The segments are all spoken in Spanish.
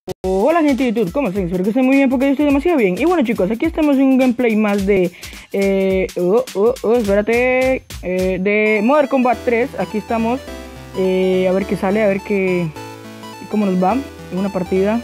Hola gente de YouTube, ¿cómo están? Espero que estén muy bien porque yo estoy demasiado bien. Y bueno chicos, aquí estamos en un gameplay más de espérate, de Modern Combat 3. Aquí estamos, a ver qué sale, a ver cómo nos va en una partida.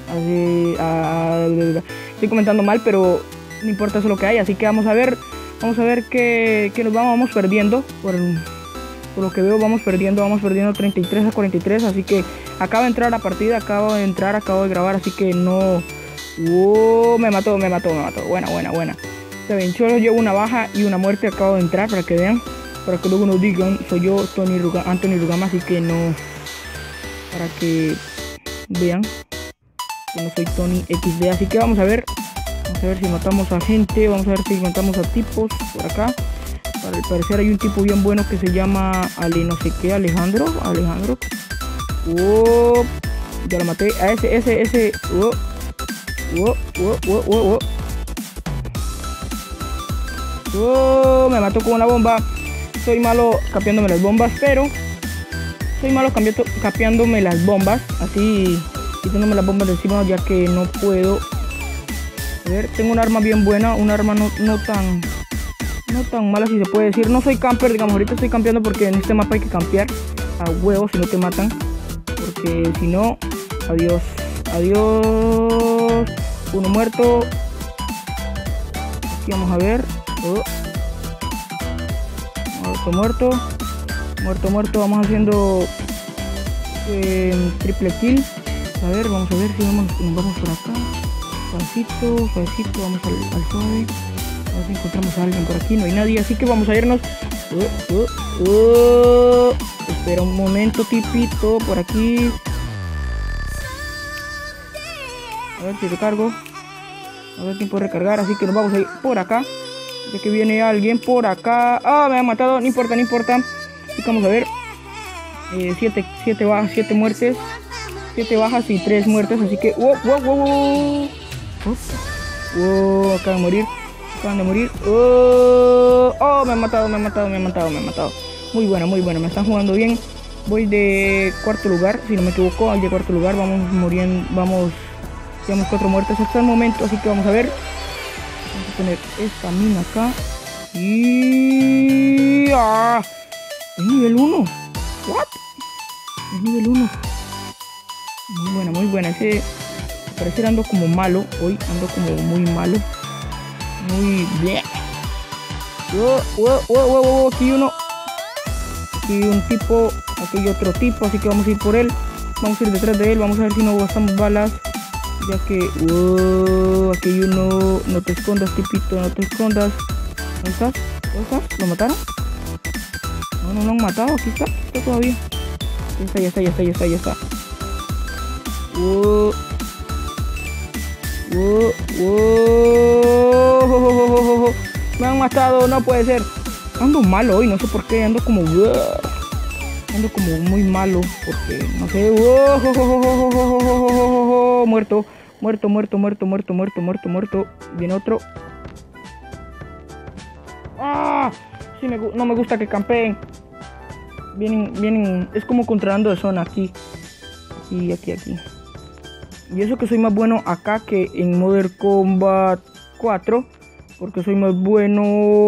Estoy comentando mal, pero no importa, eso es lo que hay. Así que vamos a ver qué nos vamos perdiendo. Por lo que veo vamos perdiendo 33-43, así que acabo de entrar a la partida, acabo de grabar, así que no... me mató. Buena. Está bien, solo llevo una baja y una muerte, acabo de entrar para que vean, para que luego nos digan, soy yo, Anthony Rugama, así que no... Para que vean que no soy Tony XD, así que vamos a ver si matamos a gente, vamos a ver si matamos a tipos por acá. Al parecer hay un tipo bien bueno que se llama Alejandro. Ya lo maté. A ese. Me mató con una bomba. Soy malo capeándome las bombas, así quitándome las bombas de encima, ya que no puedo. A ver, tengo un arma bien buena, un arma no tan mala, si se puede decir. No soy camper, digamos, ahorita estoy campeando porque en este mapa hay que campear a huevos si no te matan, porque si no, adiós. Uno muerto. Aquí vamos a ver. Muerto. Vamos haciendo triple kill. A ver, vamos a ver si nos vamos por acá. Suavecito, vamos al suave. A ver si encontramos a alguien por aquí. No hay nadie, así que vamos a irnos. Espera un momento, tipito, por aquí. A ver si recargo. A ver tiempo de recargar, así que nos vamos a ir por acá. Ya que viene alguien por acá. Me han matado, no importa. Así que vamos a ver. 7 muertes. 7 bajas y 3 muertes, así que... Acaban de morir. Me han matado. Muy buena, me están jugando bien. Voy de cuarto lugar, si no me equivoco, al de cuarto lugar. Vamos muriendo, llevamos 4 muertes hasta el momento, así que vamos a ver. Vamos a poner esta mina acá. Y... es nivel 1. ¿What? Es nivel 1. Muy buena. Ese... Al parecer ando como malo. Hoy ando como muy malo. Muy bien. Aquí uno. Aquí un tipo. Aquí hay otro tipo. Así que vamos a ir por él. Vamos a ir detrás de él. Vamos a ver si no gastamos balas. Ya que... aquí hay uno. No te escondas, tipito. No te escondas. ¿Dónde estás? ¿Lo mataron? No han matado. Aquí está todavía. Ya está. Me han matado, no puede ser. Ando malo hoy, no sé por qué. Ando como muy malo, porque no sé. Muerto. Viene otro. Sí, no me gusta que campeen. Vienen, es como controlando de zona aquí. Y aquí. Y eso que soy más bueno acá que en Modern Combat 4. Porque soy más bueno.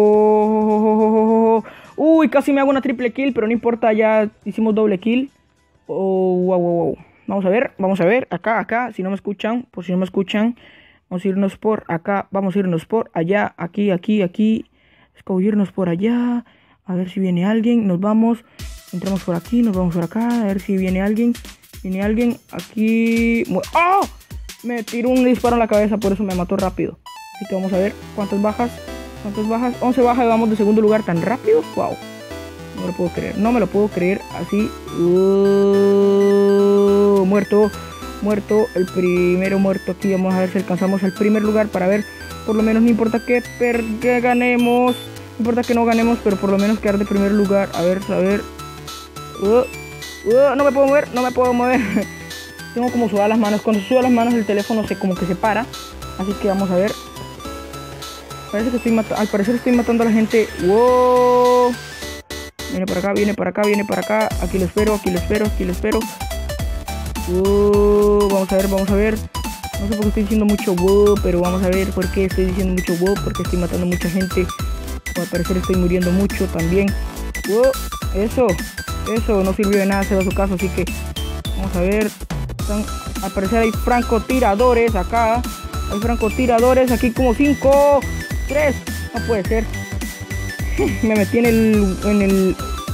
Uy, casi me hago una triple kill, pero no importa, ya hicimos doble kill. Wow. Vamos a ver, acá, si no me escuchan, vamos a irnos por acá, vamos a irnos por allá, aquí. Escogernos por allá, a ver si viene alguien, nos vamos, entramos por aquí, nos vamos por acá, a ver si viene alguien. Viene alguien aquí. Me tiró un disparo en la cabeza, por eso me mató rápido. Así que vamos a ver cuántas bajas. 11 bajas y vamos de segundo lugar tan rápido. Wow. No me lo puedo creer. Así. Muerto. El primero muerto aquí. Vamos a ver si alcanzamos el primer lugar para ver. Por lo menos no importa que ganemos. No importa que no ganemos, pero por lo menos quedar de primer lugar. A ver. No me puedo mover. Tengo como sudadas las manos. Cuando sudo las manos el teléfono como que se para. Así que vamos a ver. Al parecer estoy matando a la gente. Wow. Viene para acá. Aquí lo espero. Vamos a ver, vamos a ver. No sé por qué estoy diciendo mucho wow, pero vamos a ver por qué estoy diciendo mucho wow. Porque estoy matando mucha gente. O al parecer estoy muriendo mucho también. Eso no sirvió de nada, se va a su caso. Así que vamos a ver. Al parecer hay francotiradores acá. Hay francotiradores aquí como 5, 3. No puede ser. Me metí en el.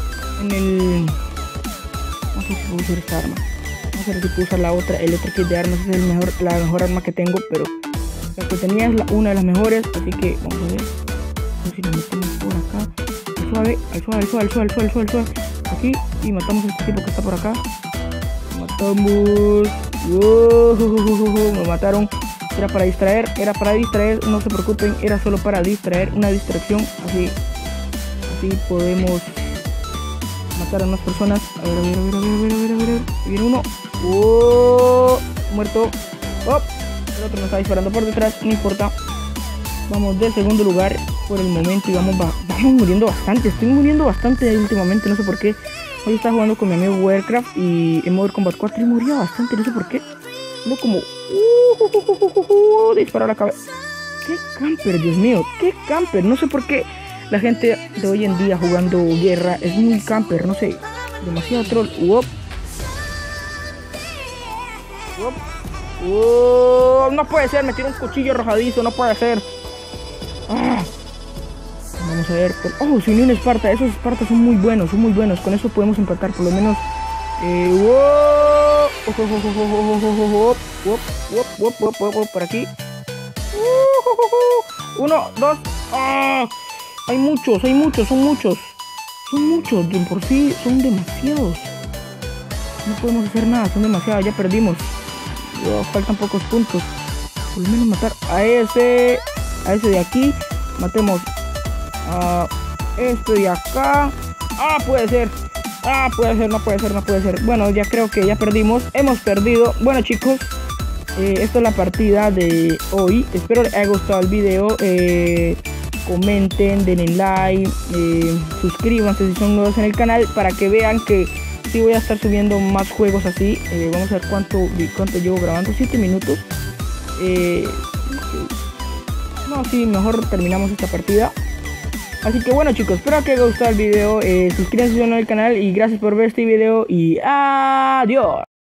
No sé si puedo usar esta arma. No sé si puedo usar la otra. El otro kit de armas es la mejor arma que tengo. Pero la que tenía es una de las mejores. Así que vamos a ver. A ver si nos metemos por acá. Al suave. Aquí. Y matamos a este tipo que está por acá. Matamos. Me mataron. Era para distraer. No se preocupen. Era solo para distraer. Una distracción. Así podemos matar a unas personas. A ver. Viene uno. Muerto. El otro nos está disparando por detrás. No importa. Vamos del segundo lugar por el momento. Y vamos muriendo bastante. Estoy muriendo bastante últimamente. No sé por qué. Hoy estaba jugando con mi amigo Warcraft y en Modern Combat 4 y moría bastante. No sé por qué. No como disparar a la cabeza. Qué camper, Dios mío. Qué camper. No sé por qué la gente de hoy en día jugando guerra es muy camper. No sé. Demasiado troll. No puede ser. Me tiró un cuchillo arrojadizo. No puede ser. Vamos a ver. Se unió un Esparta. Esos Espartas son muy buenos. Con eso podemos empatar por lo menos. Por aquí. 1, 2. Hay muchos. Son muchos. De por sí son demasiados. No podemos hacer nada. Son demasiados. Ya perdimos. Faltan pocos puntos. Por lo menos matar a ese de aquí. Matemos a este de acá. Puede ser. No puede ser. Bueno, ya creo que ya perdimos. Hemos perdido. Bueno, chicos, esta es la partida de hoy. Espero les haya gustado el video. Comenten, denle like, suscríbanse si son nuevos en el canal para que vean que sí voy a estar subiendo más juegos así. Vamos a ver cuánto llevo grabando. 7 minutos. No, sí, mejor terminamos esta partida. Así que bueno, chicos, espero que les haya gustado el video. Suscríbanse si no al canal y gracias por ver este video y adiós.